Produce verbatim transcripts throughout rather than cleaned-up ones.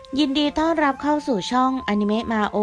ยินดีต้อนรับเข้าสู่ช่องอนิเมะมาโ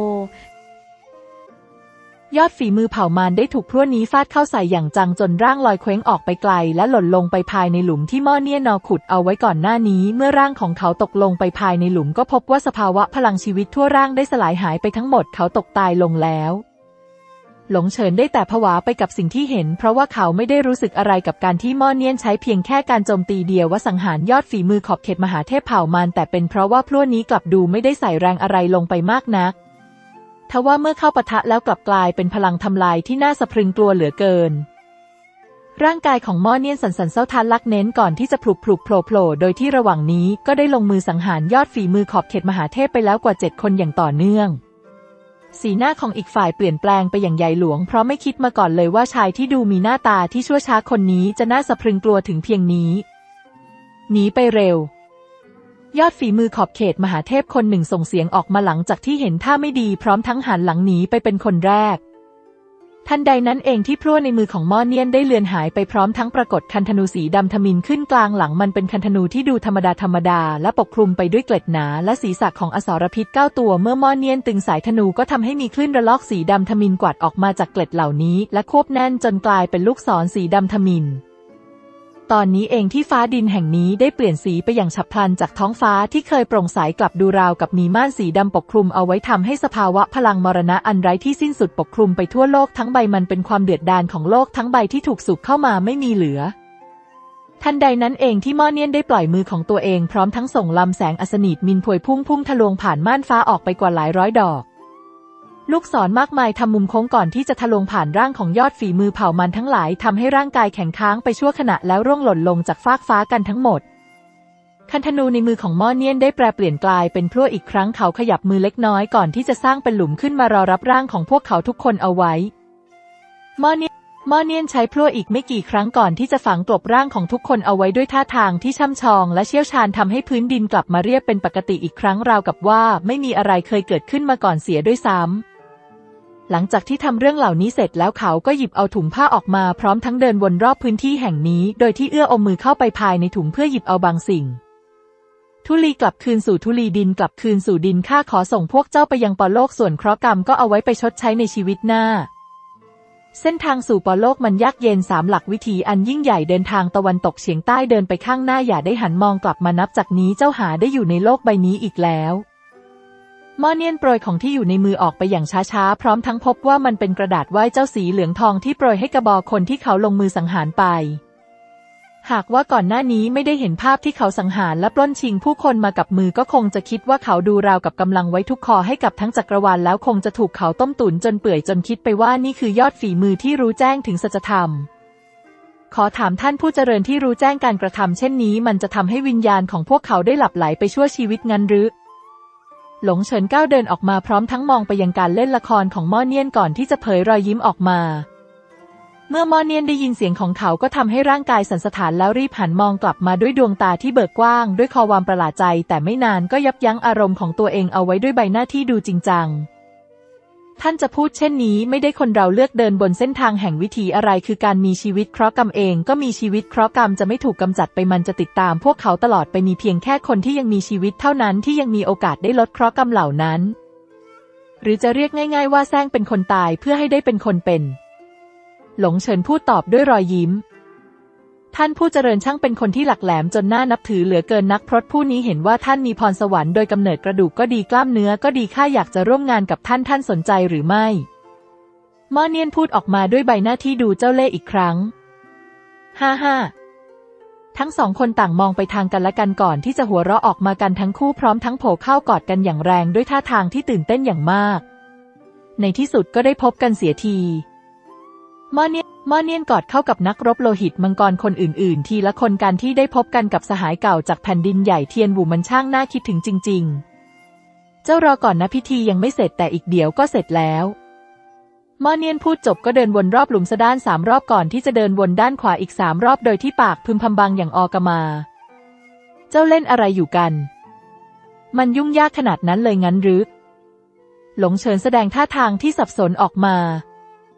อยอดฝีมือเผ่ามารได้ถูกพรวดนี้ฟาดเข้าใส่อย่างจังจนร่างลอยเคว้งออกไปไกลและหล่นลงไปภายในหลุมที่ม่อเนียนนอขุดเอาไว้ก่อนหน้านี้เมื่อร่างของเขาตกลงไปภายในหลุมก็พบว่าสภาวะพลังชีวิตทั่วร่างได้สลายหายไปทั้งหมดเขาตกตายลงแล้วหลงเฉินได้แต่ผวาไปกับสิ่งที่เห็นเพราะว่าเขาไม่ได้รู้สึกอะไรกับการที่ม่อเนียนใช้เพียงแค่การโจมตีเดียวว่าสังหารยอดฝีมือขอบเขตมหาเทพเผ่ามารแต่เป็นเพราะว่าพรวดนี้กลับดูไม่ได้ใส่แรงอะไรลงไปมากนักทว่าเมื่อเข้าปะทะแล้วกลับกลายเป็นพลังทำลายที่น่าสะพรึงกลัวเหลือเกินร่างกายของม่อเนียนสั่นสั่นเซาทานลักเน้นก่อนที่จะพลุกพลุกโผล่โผล่โดยที่ระหว่างนี้ก็ได้ลงมือสังหารยอดฝีมือขอบเขตมหาเทพไปแล้วกว่าเจ็ดคนอย่างต่อเนื่องสีหน้าของอีกฝ่ายเปลี่ยนแปลงไปอย่างใหญ่หลวงเพราะไม่คิดมาก่อนเลยว่าชายที่ดูมีหน้าตาที่ชั่วช้าคนนี้จะน่าสะพรึงกลัวถึงเพียงนี้หนีไปเร็วยอดฝีมือขอบเขตมหาเทพคนหนึ่งส่งเสียงออกมาหลังจากที่เห็นท่าไม่ดีพร้อมทั้งหันหลังหนีไปเป็นคนแรกทันใดนั้นเองที่พลั่วในมือของม่อเนียนได้เลือนหายไปพร้อมทั้งปรากฏคันธนูสีดำทมิฬขึ้นกลางหลังมันเป็นคันธนูที่ดูธรรมดาธรรมดาและปกคลุมไปด้วยเกล็ดหนาและศีรษะของอสรพิษเก้าตัวเมื่อม่อเนียนตึงสายธนูก็ทำให้มีคลื่นระลอกสีดำทมิฬกวาดออกมาจากเกล็ดเหล่านี้และควบแน่นจนกลายเป็นลูกศรสีดำทมิฬตอนนี้เองที่ฟ้าดินแห่งนี้ได้เปลี่ยนสีไปอย่างฉับพลันจากท้องฟ้าที่เคยโปร่งใสกลับดูราวกับมีม่านสีดำปกคลุมเอาไว้ทำให้สภาวะพลังมรณะอันไร้ที่สิ้นสุดปกคลุมไปทั่วโลกทั้งใบมันเป็นความเดือดดาลของโลกทั้งใบที่ถูกสูบเข้ามาไม่มีเหลือทันใดนั้นเองที่ม่อเนียนได้ปล่อยมือของตัวเองพร้อมทั้งส่งลำแสงอัศนีมินพวยพุ่งพุ่งทะลวงผ่านม่านฟ้าออกไปกว่าหลายร้อยดอกลูกศรมากมายทำมุมโค้งก่อนที่จะทะลวงผ่านร่างของยอดฝีมือเผ่ามันทั้งหลายทำให้ร่างกายแข็งค้างไปชั่วขณะแล้วร่วงหล่นลงจากฟากฟ้ากันทั้งหมดคันธนูในมือของม่อเนียนได้แปรเปลี่ยนกลายเป็นพลั่วอีกครั้งเขาขยับมือเล็กน้อยก่อนที่จะสร้างเป็นหลุมขึ้นมารอรับร่างของพวกเขาทุกคนเอาไว้ม่อเนียนม่อเนียนใช้พลั่วอีกไม่กี่ครั้งก่อนที่จะฝังกลบร่างของทุกคนเอาไว้ด้วยท่าทางที่ช่ำชองและเชี่ยวชาญทำให้พื้นดินกลับมาเรียบเป็นปกติอีกครั้งราวกับว่าไม่มีอะไรเคยเกิดขึ้นมาก่อนเสียด้วยซ้ำหลังจากที่ทำเรื่องเหล่านี้เสร็จแล้วเขาก็หยิบเอาถุงผ้าออกมาพร้อมทั้งเดินวนรอบพื้นที่แห่งนี้โดยที่เอื้ออมมือเข้าไปภายในถุงเพื่อหยิบเอาบางสิ่งธุลีกลับคืนสู่ธุลีดินกลับคืนสู่ดินข้าขอส่งพวกเจ้าไปยังปรโลกส่วนเคราะห์กรรมก็เอาไว้ไปชดใช้ในชีวิตหน้าเส้นทางสู่ปรโลกมันยากเย็นสามหลักวิถีอันยิ่งใหญ่เดินทางตะวันตกเฉียงใต้เดินไปข้างหน้าอย่าได้หันมองกลับมานับจากนี้เจ้าหาได้อยู่ในโลกใบนี้อีกแล้วม่อเนียนโปรยของที่อยู่ในมือออกไปอย่างช้าๆพร้อมทั้งพบว่ามันเป็นกระดาษไหว้เจ้าสีเหลืองทองที่โปรยให้กระบอกคนที่เขาลงมือสังหารไปหากว่าก่อนหน้านี้ไม่ได้เห็นภาพที่เขาสังหารและปล้นชิงผู้คนมากับมือก็คงจะคิดว่าเขาดูราวกับกำลังไว้ทุกคอให้กับทั้งจักรวาลแล้วคงจะถูกเขาต้มตุ๋นจนเปื่อยจนคิดไปว่านี่คือยอดฝีมือที่รู้แจ้งถึงสัจธรรมขอถามท่านผู้เจริญที่รู้แจ้งการกระทำเช่นนี้มันจะทำให้วิญญาณของพวกเขาได้หลับไหลไปชั่วชีวิตงั้นหรือหลงเฉินก้าวเดินออกมาพร้อมทั้งมองไปยังการเล่นละครของม่อเนียนก่อนที่จะเผยรอยยิ้มออกมาเมื่อม่อเนียนได้ยินเสียงของเขาก็ทำให้ร่างกายสั่นสะท้านแล้วรีบหันมองกลับมาด้วยดวงตาที่เบิกกว้างด้วยความประหลาดใจแต่ไม่นานก็ยับยั้งอารมณ์ของตัวเองเอาไว้ด้วยใบหน้าที่ดูจริงจังท่านจะพูดเช่นนี้ไม่ได้คนเราเลือกเดินบนเส้นทางแห่งวิถีอะไรคือการมีชีวิตเคราะห์กรรมเองก็มีชีวิตเคราะห์กรรมจะไม่ถูกกำจัดไปมันจะติดตามพวกเขาตลอดไปมีเพียงแค่คนที่ยังมีชีวิตเท่านั้นที่ยังมีโอกาสได้ลดเคราะห์กรรมเหล่านั้นหรือจะเรียกง่ายๆว่าแซงเป็นคนตายเพื่อให้ได้เป็นคนเป็นหลงเฉินพูดตอบด้วยรอยยิ้มท่านผู้เจริญช่างเป็นคนที่หลักแหลมจนน่านับถือเหลือเกินนักพรตผู้นี้เห็นว่าท่านมีพรสวรรค์โดยกำเนิดกระดูกก็ดีกล้ามเนื้อก็ดีข้าอยากจะร่วมงานกับท่านท่านสนใจหรือไม่ม่อเนียนพูดออกมาด้วยใบหน้าที่ดูเจ้าเล่ห์อีกครั้งฮ่าฮ่าทั้งสองคนต่างมองไปทางกันและกันก่อนที่จะหัวเราะออกมากันทั้งคู่พร้อมทั้งโผล่เข้ากอดกันอย่างแรงด้วยท่าทางที่ตื่นเต้นอย่างมากในที่สุดก็ได้พบกันเสียทีม่อเนียนม่อเนียนกอดเข้ากับนักรบโลหิตมังกรคนอื่นๆทีละคนกันที่ได้พบกันกับสหายเก่าจากแผ่นดินใหญ่เทียนบู่มันช่างน่าคิดถึงจริงๆเจ้ารอก่อนนะพิธียังไม่เสร็จแต่อีกเดี๋ยวก็เสร็จแล้วม่อเนียนพูดจบก็เดินวนรอบหลุมซะด้านสามรอบก่อนที่จะเดินวนด้านขวาอีกสามรอบโดยที่ปากพึมพำบางอย่างอกมาเจ้าเล่นอะไรอยู่กันมันยุ่งยากขนาดนั้นเลยงั้นหรือหลงเฉินแสดงท่าทางที่สับสนออกมา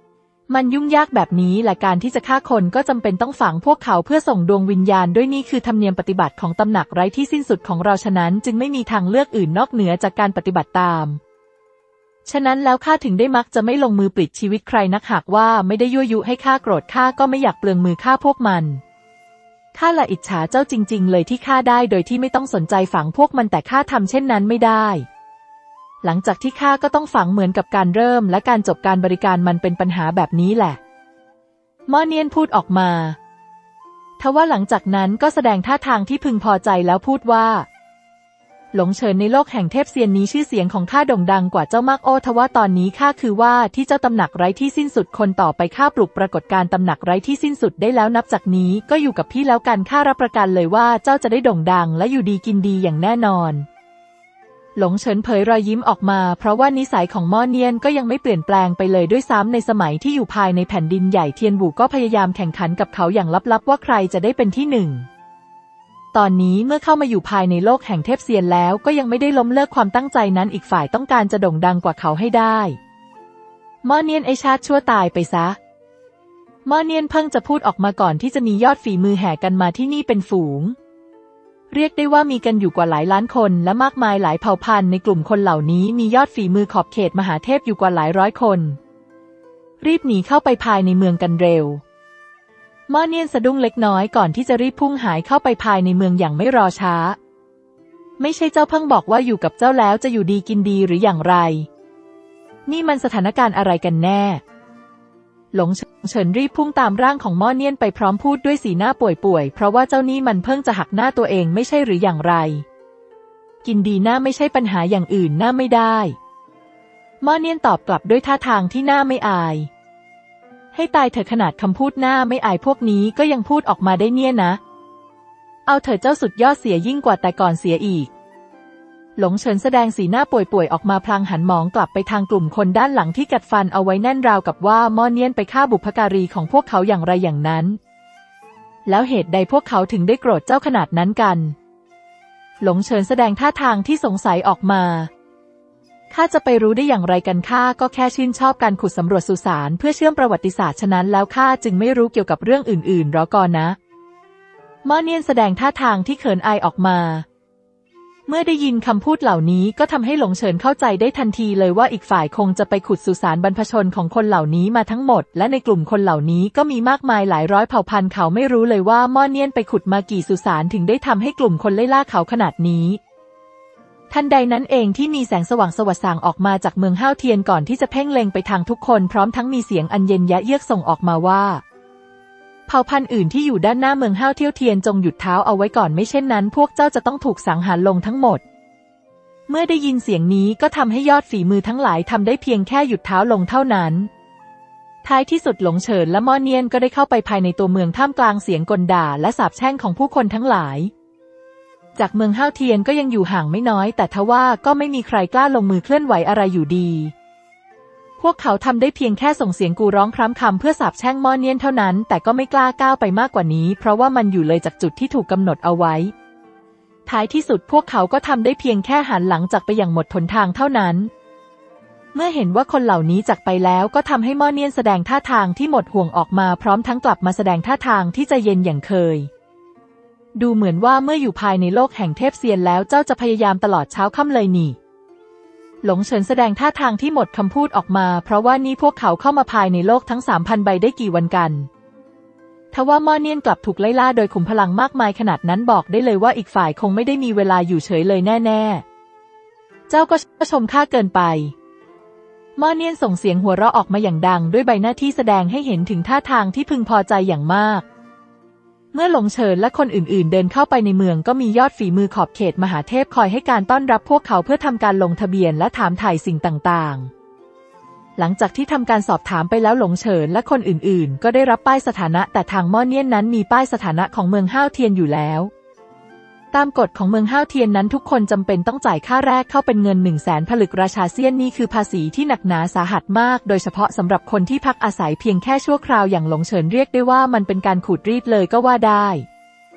มันยุ่งยากแบบนี้และการที่จะฆ่าคนก็จำเป็นต้องฝังพวกเขาเพื่อส่งดวงวิญญาณด้วยนี่คือธรรมเนียมปฏิบัติของตำหนักไร้ที่สิ้นสุดของเราฉะนั้นจึงไม่มีทางเลือกอื่นนอกเหนือจากการปฏิบัติตามฉะนั้นแล้วข้าถึงได้มักจะไม่ลงมือปลิดชีวิตใครนักหากว่าไม่ได้ยั่วยุให้ข้าโกรธข้าก็ไม่อยากเปลืองมือฆ่าพวกมันข้าละอิจฉาเจ้าจริงๆเลยที่ข้าได้โดยที่ไม่ต้องสนใจฝังพวกมันแต่ข้าทำเช่นนั้นไม่ได้หลังจากที่ข้าก็ต้องฝังเหมือนกับการเริ่มและการจบการบริการมันเป็นปัญหาแบบนี้แหละม่อเนียนพูดออกมาทว่าหลังจากนั้นก็แสดงท่าทางที่พึงพอใจแล้วพูดว่าหลงเฉินในโลกแห่งเทพเซียนนี้ชื่อเสียงของข้าโด่งดังกว่าเจ้ามากโอ้ทว่าตอนนี้ข้าคือว่าที่เจ้าตำหนักไร้ที่สิ้นสุดคนต่อไปข้าปลุกปรากฏการตำหนักไร้ที่สิ้นสุดได้แล้วนับจากนี้ก็อยู่กับพี่แล้วกันข้ารับประกันเลยว่าเจ้าจะได้โด่งดังและอยู่ดีกินดีอย่างแน่นอนหลงเฉินเผยรอยยิ้มออกมาเพราะว่านิสัยของม่อเนียนก็ยังไม่เปลี่ยนแปลงไปเลยด้วยซ้ำในสมัยที่อยู่ภายในแผ่นดินใหญ่เทียนบู่ก็พยายามแข่งขันกับเขาอย่างลับๆว่าใครจะได้เป็นที่หนึ่งตอนนี้เมื่อเข้ามาอยู่ภายในโลกแห่งเทพเซียนแล้วก็ยังไม่ได้ล้มเลิกความตั้งใจนั้นอีกฝ่ายต้องการจะโด่งดังกว่าเขาให้ได้ม่อเนียนไอชาติชั่วตายไปซะม่อเนียนเพิ่งจะพูดออกมาก่อนที่จะมียอดฝีมือแห่กันมาที่นี่เป็นฝูงเรียกได้ว่ามีกันอยู่กว่าหลายล้านคนและมากมายหลายเผ่าพันธุ์ในกลุ่มคนเหล่านี้มียอดฝีมือขอบเขตมหาเทพอยู่กว่าหลายร้อยคนรีบหนีเข้าไปภายในเมืองกันเร็วม่อเนียนสะดุ้งเล็กน้อยก่อนที่จะรีบพุ่งหายเข้าไปภายในเมืองอย่างไม่รอช้าไม่ใช่เจ้าเพิ่งบอกว่าอยู่กับเจ้าแล้วจะอยู่ดีกินดีหรืออย่างไรนี่มันสถานการณ์อะไรกันแน่หลงเฉินรีบพุ่งตามร่างของม่อเนียนไปพร้อมพูดด้วยสีหน้าป่วยๆเพราะว่าเจ้านี่มันเพิ่งจะหักหน้าตัวเองไม่ใช่หรืออย่างไรกินดีหน้าไม่ใช่ปัญหาอย่างอื่นหน้าไม่ได้ม่อเนียนตอบกลับด้วยท่าทางที่หน้าไม่อายให้ตายเถอะขนาดคำพูดหน้าไม่อายพวกนี้ก็ยังพูดออกมาได้เนี่ยนะเอาเถอะเจ้าสุดยอดเสียยิ่งกว่าแต่ก่อนเสียอีกหลงเฉินแสดงสีหน้าป่วยๆออกมาพลางหันมองกลับไปทางกลุ่มคนด้านหลังที่กัดฟันเอาไว้แน่นราวกับว่าม่อเนียนไปฆ่าบุพการีของพวกเขาอย่างไรอย่างนั้นแล้วเหตุใดพวกเขาถึงได้โกรธเจ้าขนาดนั้นกันหลงเฉินแสดงท่าทางที่สงสัยออกมาข้าจะไปรู้ได้อย่างไรกันข้าก็แค่ชื่นชอบการขุดสำรวจสุสานเพื่อเชื่อมประวัติศาสตร์ฉะนั้นแล้วข้าจึงไม่รู้เกี่ยวกับเรื่องอื่นๆรอก่อนนะม่อเนียนแสดงท่าทางที่เขินอายออกมาเมื่อได้ยินคำพูดเหล่านี้ก็ทำให้หลงเฉินเข้าใจได้ทันทีเลยว่าอีกฝ่ายคงจะไปขุดสุสานบรรพชนของคนเหล่านี้มาทั้งหมดและในกลุ่มคนเหล่านี้ก็มีมากมายหลายร้อยเผ่าพันธุ์เขาไม่รู้เลยว่าม่อเนียนไปขุดมากี่สุสานถึงได้ทำให้กลุ่มคนไล่ล่าเขาขนาดนี้ทันใดนั้นเองที่มีแสงสว่างสวัสส่างออกมาจากเมืองห้าวเทียนก่อนที่จะเพ่งเล็งไปทางทุกคนพร้อมทั้งมีเสียงอันเย็นยะเยือกส่งออกมาว่าเผ่าพันธุ์อื่นที่อยู่ด้านหน้าเมืองห้าวเที่ยวเทียนจงหยุดเท้าเอาไว้ก่อนไม่เช่นนั้นพวกเจ้าจะต้องถูกสังหารลงทั้งหมดเมื่อได้ยินเสียงนี้ก็ทำให้ยอดฝีมือทั้งหลายทำได้เพียงแค่หยุดเท้าลงเท่านั้นท้ายที่สุดหลงเฉินและม่อเนียนก็ได้เข้าไปภายในตัวเมืองท่ามกลางเสียงกลด่าและสาปแช่งของผู้คนทั้งหลายจากเมืองห้าวเทียนก็ยังอยู่ห่างไม่น้อยแต่ทว่าก็ไม่มีใครกล้าลงมือเคลื่อนไหวอะไรอยู่ดีพวกเขาทำได้เพียงแค่ส่งเสียงกูร้องคร่ำคำเพื่อสาปแช่งม่อเนียนเท่านั้นแต่ก็ไม่กล้าก้าวไปมากกว่านี้เพราะว่ามันอยู่เลยจากจุดที่ถูกกำหนดเอาไว้ท้ายที่สุดพวกเขาก็ทำได้เพียงแค่หันหลังจากไปอย่างหมดหนทางเท่านั้นเมื่อเห็นว่าคนเหล่านี้จากไปแล้วก็ทำให้ม่อเนียนแสดงท่าทางที่หมดห่วงออกมาพร้อมทั้งกลับมาแสดงท่าทางที่ใจเย็นอย่างเคยดูเหมือนว่าเมื่ออยู่ภายในโลกแห่งเทพเซียนแล้วเจ้าจะพยายามตลอดเช้าค่ำเลยนี่หลงเฉินแสดงท่าทางที่หมดคำพูดออกมาเพราะว่านี่พวกเขาเข้ามาภายในโลกทั้ง สามพัน ใบได้กี่วันกันทว่าม่อเนียนกลับถูกไล่ล่าโดยขุมพลังมากมายขนาดนั้นบอกได้เลยว่าอีกฝ่ายคงไม่ได้มีเวลาอยู่เฉยเลยแน่ๆเจ้าก็ชมข้าเกินไปม่อเนียนส่งเสียงหัวเราะออกมาอย่างดังด้วยใบหน้าที่แสดงให้เห็นถึงท่าทางที่พึงพอใจอย่างมากเมื่อหลงเฉินและคนอื่นๆเดินเข้าไปในเมืองก็มียอดฝีมือขอบเขตมหาเทพคอยให้การต้อนรับพวกเขาเพื่อทำการลงทะเบียนและถามถ่ายสิ่งต่างๆหลังจากที่ทำการสอบถามไปแล้วหลงเฉินและคนอื่นๆก็ได้รับป้ายสถานะแต่ทางม่อเนียนนั้นมีป้ายสถานะของเมืองห้าวเทียนอยู่แล้วตามกฎของเมืองห้าวเทียนนั้นทุกคนจำเป็นต้องจ่ายค่าแรกเข้าเป็นเงินหนึ่งแสนผลึกราชาเซียนนี่คือภาษีที่หนักหนาสาหัสมากโดยเฉพาะสำหรับคนที่พักอาศัยเพียงแค่ชั่วคราวอย่างหลงเฉินเรียกได้ว่ามันเป็นการขูดรีดเลยก็ว่าได้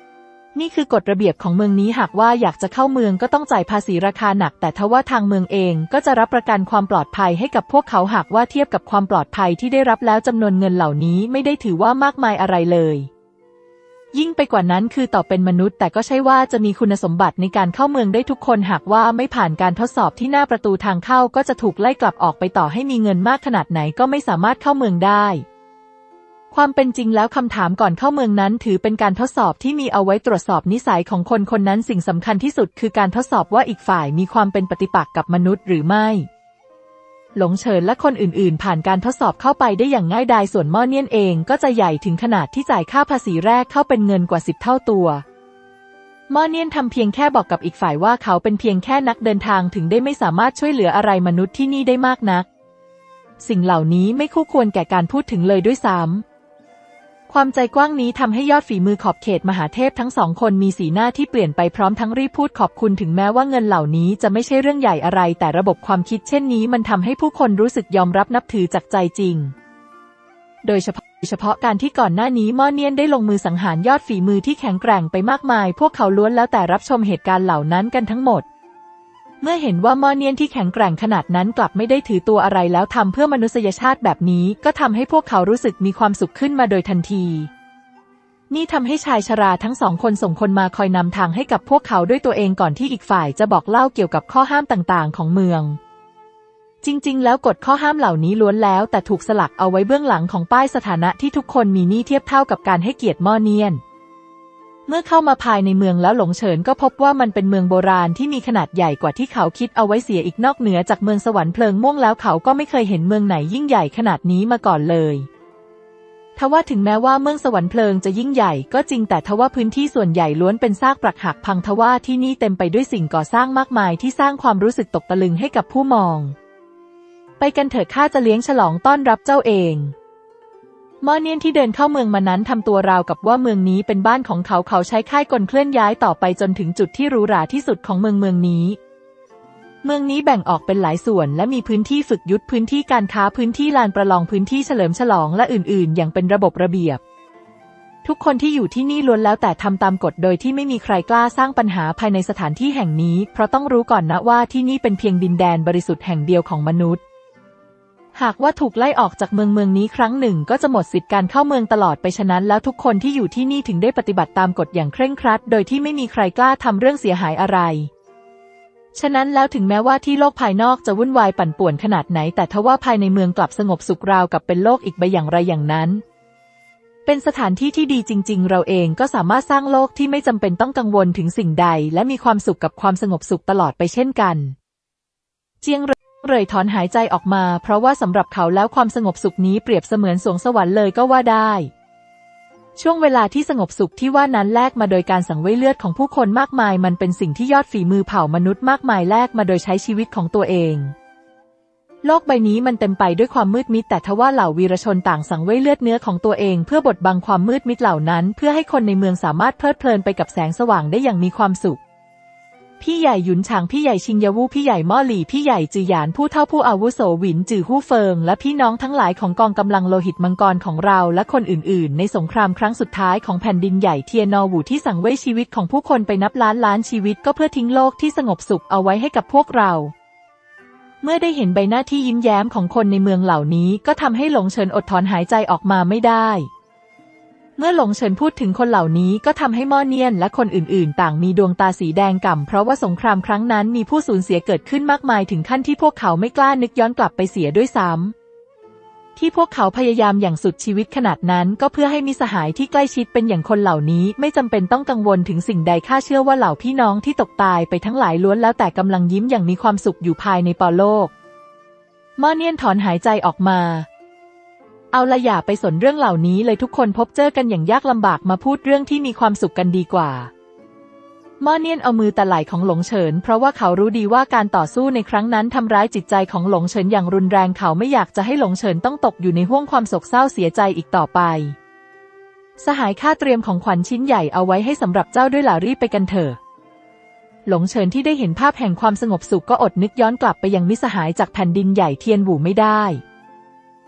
นี่คือกฎระเบียบของเมืองนี้หากว่าอยากจะเข้าเมืองก็ต้องจ่ายภาษีราคาหนักแต่ทว่าทางเมืองเองก็จะรับประกันความปลอดภัยให้กับพวกเขาหากว่าเทียบกับความปลอดภัยที่ได้รับแล้วจำนวนเงินเหล่านี้ไม่ได้ถือว่ามากมายอะไรเลยยิ่งไปกว่านั้นคือต่อเป็นมนุษย์แต่ก็ใช่ว่าจะมีคุณสมบัติในการเข้าเมืองได้ทุกคนหากว่าไม่ผ่านการทดสอบที่หน้าประตูทางเข้าก็จะถูกไล่กลับออกไปต่อให้มีเงินมากขนาดไหนก็ไม่สามารถเข้าเมืองได้ความเป็นจริงแล้วคำถามก่อนเข้าเมืองนั้นถือเป็นการทดสอบที่มีเอาไว้ตรวจสอบนิสัยของคนคนนั้นสิ่งสำคัญที่สุดคือการทดสอบว่าอีกฝ่ายมีความเป็นปฏิปักษ์กับมนุษย์หรือไม่หลงเฉินและคนอื่นๆผ่านการทดสอบเข้าไปได้อย่างง่ายดายส่วนม่อเนียนเองก็จะใหญ่ถึงขนาดที่จ่ายค่าภาษีแรกเข้าเป็นเงินกว่าสิบเท่าตัวม่อเนียนทำเพียงแค่บอกกับอีกฝ่ายว่าเขาเป็นเพียงแค่นักเดินทางถึงได้ไม่สามารถช่วยเหลืออะไรมนุษย์ที่นี่ได้มากนักสิ่งเหล่านี้ไม่คู่ควรแก่การพูดถึงเลยด้วยซ้ำความใจกว้างนี้ทำให้ยอดฝีมือขอบเขตมหาเทพทั้งสองคนมีสีหน้าที่เปลี่ยนไปพร้อมทั้งรีบพูดขอบคุณถึงแม้ว่าเงินเหล่านี้จะไม่ใช่เรื่องใหญ่อะไรแต่ระบบความคิดเช่นนี้มันทำให้ผู้คนรู้สึกยอมรับนับถือจากใจจริงโดยเฉพาะเฉพาะการที่ก่อนหน้านี้ม่อเนียนได้ลงมือสังหารยอดฝีมือที่แข็งแกร่งไปมากมายพวกเขาล้วนแล้วแต่รับชมเหตุการณ์เหล่านั้นกันทั้งหมดเมื่อเห็นว่าม่อเนียนที่แข็งแกร่งขนาดนั้นกลับไม่ได้ถือตัวอะไรแล้วทำเพื่อมนุษยชาติแบบนี้ก็ทำให้พวกเขารู้สึกมีความสุขขึ้นมาโดยทันทีนี่ทำให้ชายชราทั้งสองคนส่งคนมาคอยนำทางให้กับพวกเขาด้วยตัวเองก่อนที่อีกฝ่ายจะบอกเล่าเกี่ยวกับข้อห้ามต่างๆของเมืองจริงๆแล้วกฎข้อห้ามเหล่านี้ล้วนแล้วแต่ถูกสลักเอาไว้เบื้องหลังของป้ายสถานะที่ทุกคนมีนี่เทียบเท่ากับการให้เกียรติม่อเนียนเมื่อเข้ามาภายในเมืองแล้วหลงเฉินก็พบว่ามันเป็นเมืองโบราณที่มีขนาดใหญ่กว่าที่เขาคิดเอาไว้เสียอีกนอกเหนือจากเมืองสวรรค์เพลิงม่วงแล้วเขาก็ไม่เคยเห็นเมืองไหนยิ่งใหญ่ขนาดนี้มาก่อนเลยทว่าถึงแม้ว่าเมืองสวรรค์เพลิงจะยิ่งใหญ่ก็จริงแต่ทว่าพื้นที่ส่วนใหญ่ล้วนเป็นซากปรักหักพังทว่าที่นี่เต็มไปด้วยสิ่งก่อสร้างมากมายที่สร้างความรู้สึกตกตะลึงให้กับผู้มองไปกันเถิดข้าจะเลี้ยงฉลองต้อนรับเจ้าเองม่อเนียนที่เดินเข้าเมืองมานั้นทำตัวราวกับว่าเมืองนี้เป็นบ้านของเขาเขาใช้ค่ายกลเคลื่อนย้ายต่อไปจนถึงจุดที่หรูหราที่สุดของเมืองเมืองนี้เมืองนี้แบ่งออกเป็นหลายส่วนและมีพื้นที่ฝึกยุทธพื้นที่การค้าพื้นที่ลานประลองพื้นที่เฉลิมฉลองและอื่นๆอย่างเป็นระบบระเบียบทุกคนที่อยู่ที่นี่ล้วนแล้วแต่ทำตามกฎโดยที่ไม่มีใครกล้าสร้างปัญหาภายในสถานที่แห่งนี้เพราะต้องรู้ก่อนนะว่าที่นี่เป็นเพียงดินแดนบริสุทธิ์แห่งเดียวของมนุษย์หากว่าถูกไล่ออกจากเมืองเมืองนี้ครั้งหนึ่งก็จะหมดสิทธิการเข้าเมืองตลอดไปฉะนั้นแล้วทุกคนที่อยู่ที่นี่ถึงได้ปฏิบัติตามกฎอย่างเคร่งครัดโดยที่ไม่มีใครกล้าทำเรื่องเสียหายอะไรฉะนั้นแล้วถึงแม้ว่าที่โลกภายนอกจะวุ่นวายปั่นป่วนขนาดไหนแต่ทว่าภายในเมืองกลับสงบสุขราวกับเป็นโลกอีกใบอย่างไรอย่างนั้นเป็นสถานที่ที่ดีจริงๆเราเองก็สามารถสร้างโลกที่ไม่จำเป็นต้องกังวลถึงสิ่งใดและมีความสุขกับความสงบสุขตลอดไปเช่นกันเจียงเร่ยถอนหายใจออกมาเพราะว่าสำหรับเขาแล้วความสงบสุขนี้เปรียบเสมือนสวงสวรรค์เลยก็ว่าได้ช่วงเวลาที่สงบสุขที่ว่านั้นแลกมาโดยการสังเวยเลือดของผู้คนมากมายมันเป็นสิ่งที่ยอดฝีมือเผ่ามนุษย์มากมายแลกมาโดยใช้ชีวิตของตัวเองโลกใบนี้มันเต็มไปด้วยความมืดมิดแต่ทว่าเหล่าวีรชนต่างสังเวยเลือดเนื้อของตัวเองเพื่อบดบังความมืดมิดเหล่านั้นเพื่อให้คนในเมืองสามารถเพลิดเพลินไปกับแสงสว่างได้อย่างมีความสุขพี่ใหญ่หยุนฉางพี่ใหญ่ชิงยาวู่พี่ใหญ่ม่อหลี่พี่ใหญ่จือหยานผู้เฒ่าผู้อาวุโสหวินจือฮู่เฟิงและพี่น้องทั้งหลายของกองกำลังโลหิตมังกรของเราและคนอื่นๆในสงครามครั้งสุดท้ายของแผ่นดินใหญ่เทียนอหูที่สังเวยชีวิตของผู้คนไปนับล้านล้านชีวิตก็เพื่อทิ้งโลกที่สงบสุขเอาไว้ให้กับพวกเราเมื่อได้เห็นใบหน้าที่ยิ้มแย้มของคนในเมืองเหล่านี้ก็ทำให้หลงเฉินอดถอนหายใจออกมาไม่ได้เมื่อหลงเฉินพูดถึงคนเหล่านี้ก็ทำให้ม่อเนียนและคนอื่นๆต่างมีดวงตาสีแดงก่ำเพราะว่าสงครามครั้งนั้นมีผู้สูญเสียเกิดขึ้นมากมายถึงขั้นที่พวกเขาไม่กล้านึกย้อนกลับไปเสียด้วยซ้ำที่พวกเขาพยายามอย่างสุดชีวิตขนาดนั้นก็เพื่อให้มิตรสหายที่ใกล้ชิดเป็นอย่างคนเหล่านี้ไม่จำเป็นต้องกังวลถึงสิ่งใดข้าเชื่อว่าเหล่าพี่น้องที่ตกตายไปทั้งหลายล้วนแล้วแต่กำลังยิ้มอย่างมีความสุขอยู่ภายในปอโลกม่อเนียนถอนหายใจออกมาเอาละอย่าไปสนเรื่องเหล่านี้เลยทุกคนพบเจอกันอย่างยากลำบากมาพูดเรื่องที่มีความสุขกันดีกว่าม่อเนียนเอามือแต่ไหล่ของหลงเฉินเพราะว่าเขารู้ดีว่าการต่อสู้ในครั้งนั้นทำร้ายจิตใจของหลงเฉินอย่างรุนแรงเขาไม่อยากจะให้หลงเฉินต้องตกอยู่ในห้วงความโศกเศร้าเสียใจอีกต่อไปสหายข้าเตรียมของขวัญชิ้นใหญ่เอาไว้ให้สำหรับเจ้าด้วยล่ะรีบไปกันเถอะหลงเฉินที่ได้เห็นภาพแห่งความสงบสุขก็อดนึกย้อนกลับไปยังมิตรสหายจากแผ่นดินใหญ่เทียนหู่ไม่ได้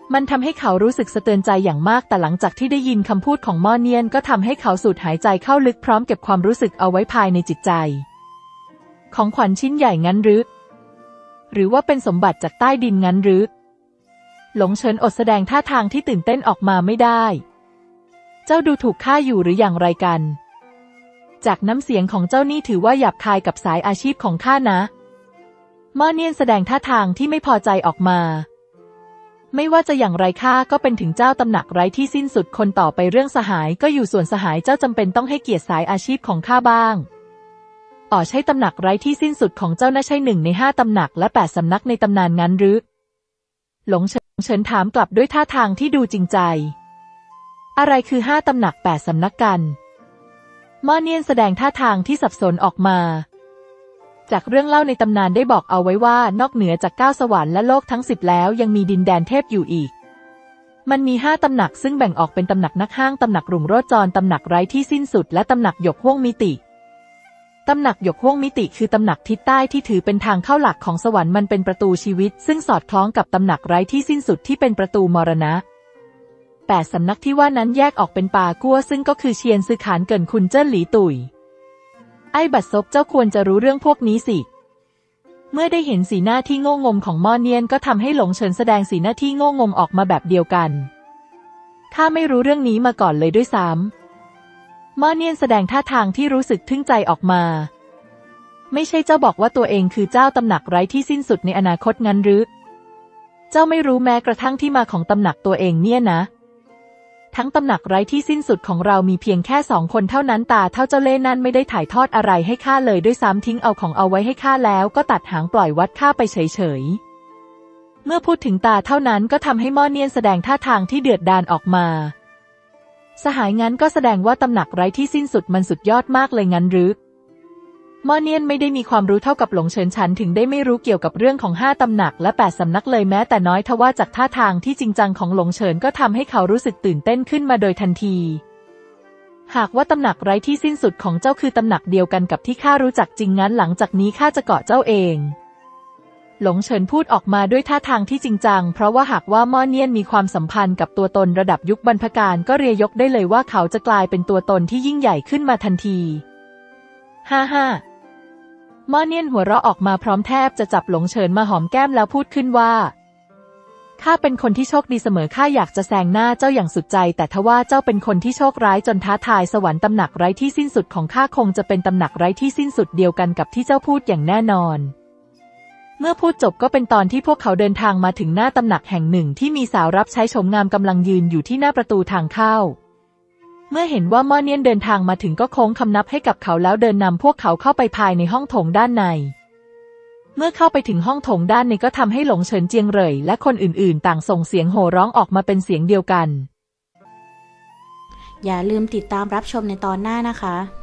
มันทำให้เขารู้สึกสะเทือนใจอย่างมากแต่หลังจากที่ได้ยินคำพูดของม่อเนียนก็ทำให้เขาสูดหายใจเข้าลึกพร้อมเก็บความรู้สึกเอาไว้ภายในจิตใจของขวัญชิ้นใหญ่งั้นหรือหรือว่าเป็นสมบัติจากใต้ดินงั้นหรือหลงเฉินอดแสดงท่าทางที่ตื่นเต้นออกมาไม่ได้เจ้าดูถูกข้าอยู่หรืออย่างไรกันจากน้ำเสียงของเจ้านี่ถือว่าหยาบคายกับสายอาชีพของข้านะม่อเนียนแสดงท่าทางที่ไม่พอใจออกมาไม่ว่าจะอย่างไรข้าก็เป็นถึงเจ้าตำหนักไร้ที่สิ้นสุดคนต่อไปเรื่องสหายก็อยู่ส่วนสหายเจ้าจำเป็นต้องให้เกียรติสายอาชีพของข้าบ้างอ๋อใช่ตำหนักไร้ที่สิ้นสุดของเจ้าน่าใช่หนึ่งในห้าตำหนักและแปดสำนักในตำนานงั้นหรือหลงเฉินถามกลับด้วยท่าทางที่ดูจริงใจอะไรคือห้าตำหนักแปดสำนักกันม่อเนียนแสดงท่าทางที่สับสนออกมาจากเรื่องเล่าในตำนานได้บอกเอาไว้ว่านอกเหนือจากเก้าสวรรค์และโลกทั้งสิบแล้วยังมีดินแดนเทพอยู่อีกมันมีห้าตำหนักซึ่งแบ่งออกเป็นตำหนักนักห้างตำหนักรุ่งโรจรตำหนักไร้ที่สิ้นสุดและตำหนักหยกห้วงมิติตำหนักหยกห้วงมิติคือตำหนักทิศใต้ที่ถือเป็นทางเข้าหลักของสวรรค์มันเป็นประตูชีวิตซึ่งสอดคล้องกับตำหนักไร้ที่สิ้นสุดที่เป็นประตูมรณะแปดสำนักที่ว่านั้นแยกออกเป็นปากั้วซึ่งก็คือเชียนซือขานเกินคุณเจิ้นหลีตุยไอ้บัดซบเจ้าควรจะรู้เรื่องพวกนี้สิเมื่อได้เห็นสีหน้าที่โง่งมของม่อเนียนก็ทำให้หลงเฉินแสดงสีหน้าที่โง่งมออกมาแบบเดียวกันข้าไม่รู้เรื่องนี้มาก่อนเลยด้วยซ้ำม่อเนียนแสดงท่าทางที่รู้สึกทึ่งใจออกมาไม่ใช่เจ้าบอกว่าตัวเองคือเจ้าตำหนักไร้ที่สิ้นสุดในอนาคตงั้นหรือเจ้าไม่รู้แม้กระทั่งที่มาของตำหนักตัวเองเนี่ยนะทั้งตำหนักไร้ที่สิ้นสุดของเรามีเพียงแค่สองคนเท่านั้นตาเท่าเจ้าเล่ห์นั่นไม่ได้ถ่ายทอดอะไรให้ข้าเลยด้วยซ้ำทิ้งเอาของเอาไว้ให้ข้าแล้วก็ตัดหางปล่อยวัดข้าไปเฉยๆเมื่อพูดถึงตาเท่านั้นก็ทำให้ม่อเนียนแสดงท่าทางที่เดือดดาลออกมาสหายงั้นก็แสดงว่าตำหนักไร้ที่สิ้นสุดมันสุดยอดมากเลยงั้นหรือม่อเนียนไม่ได้มีความรู้เท่ากับหลงเฉินฉันถึงได้ไม่รู้เกี่ยวกับเรื่องของห้าตำหนักและแปดสำนักเลยแม้แต่น้อยทว่าจากท่าทางที่จริงจังของหลงเฉินก็ทำให้เขารู้สึกตื่นเต้นขึ้นมาโดยทันทีหากว่าตำหนักไร้ที่สิ้นสุดของเจ้าคือตำหนักเดียวกันกับที่ข้ารู้จักจริงงั้นหลังจากนี้ข้าจะเกาะเจ้าเองหลงเฉินพูดออกมาด้วยท่าทางที่จริงจังเพราะว่าหากว่าม่อเนียนมีความสัมพันธ์กับตัวตนระดับยุคบรรพกาลก็เรียยกได้เลยว่าเขาจะกลายเป็นตัวตนที่ยิ่งใหญ่ขึ้นมาทันทีฮ่าฮ่าม่อเนียนหัวเราะออกมาพร้อมแทบจะจับหลงเฉินมาหอมแก้มแล้วพูดขึ้นว่าข้าเป็นคนที่โชคดีเสมอข้าอยากจะแซงหน้าเจ้าอย่างสุดใจแต่ทว่าเจ้าเป็นคนที่โชคร้ายจนท้าทายสวรรค์ตำหนักไร้ที่สิ้นสุดของข้าคงจะเป็นตำหนักไร้ที่สิ้นสุดเดียวกันกับที่เจ้าพูดอย่างแน่นอนเมื่อพูดจบก็เป็นตอนที่พวกเขาเดินทางมาถึงหน้าตำหนักแห่งหนึ่งที่มีสาวรับใช้ชมงามกำลังยืนอยู่ที่หน้าประตูทางเข้าเมื่อเห็นว่าม่อเนียนเดินทางมาถึงก็โค้งคำนับให้กับเขาแล้วเดินนำพวกเขาเข้าไปภายในห้องโถงด้านในเมื่อเข้าไปถึงห้องโถงด้านในก็ทำให้หลงเฉินเจียงเหร่ยและคนอื่นๆต่างส่งเสียงโห่ร้องออกมาเป็นเสียงเดียวกันอย่าลืมติดตามรับชมในตอนหน้านะคะ